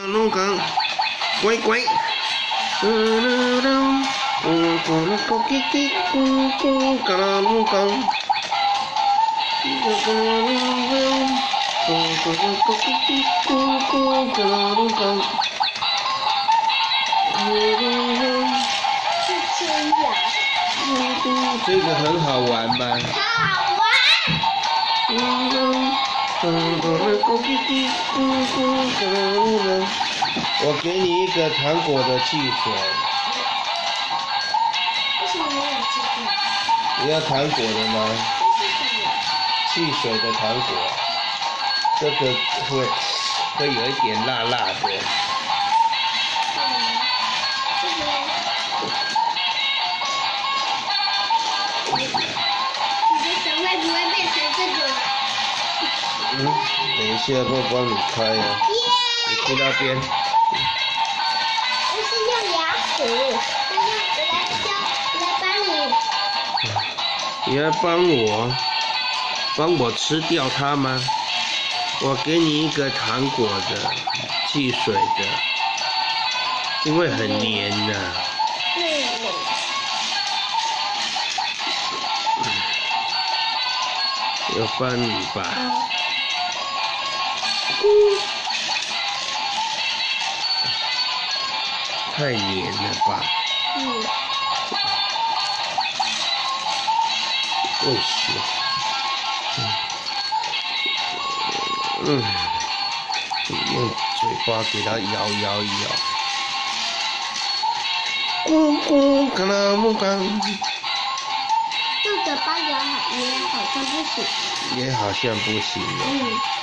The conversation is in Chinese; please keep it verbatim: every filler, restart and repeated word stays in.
弄个乖乖。咕噜噜，咕咕噜咕叽叽，咕咕嘎啦噜嘎。咕咕噜噜，咕咕噜咕叽叽，咕咕嘎啦噜嘎。咕噜噜， 是这样。 咕咕，这个很好玩吗？ 好玩。 咕噜，咕咕噜咕叽叽，咕咕嘎啦噜嘎。我给你一个糖果的汽水。 为什么没有这个？ 你要糖果的吗？ 这是什么？ 汽水的糖果，这个会会有一点辣辣的。 嗯，这个。你的手会不会变成这个？ 嗯，等一下我帮你开呀、啊。你去那边。 不是用牙齿，是用我来教，我来帮你。 你要帮我，帮我吃掉它吗？我给你一个糖果的，汽水的，因为很黏呐、啊。 嗯。 要帮你吧。太黏了吧？ 嗯。 不行。嗯。用嘴巴给它摇摇摇。咕咕嘎啦木嘎。 用嘴巴摇好也好像不行。 也好像不行哦。 嗯。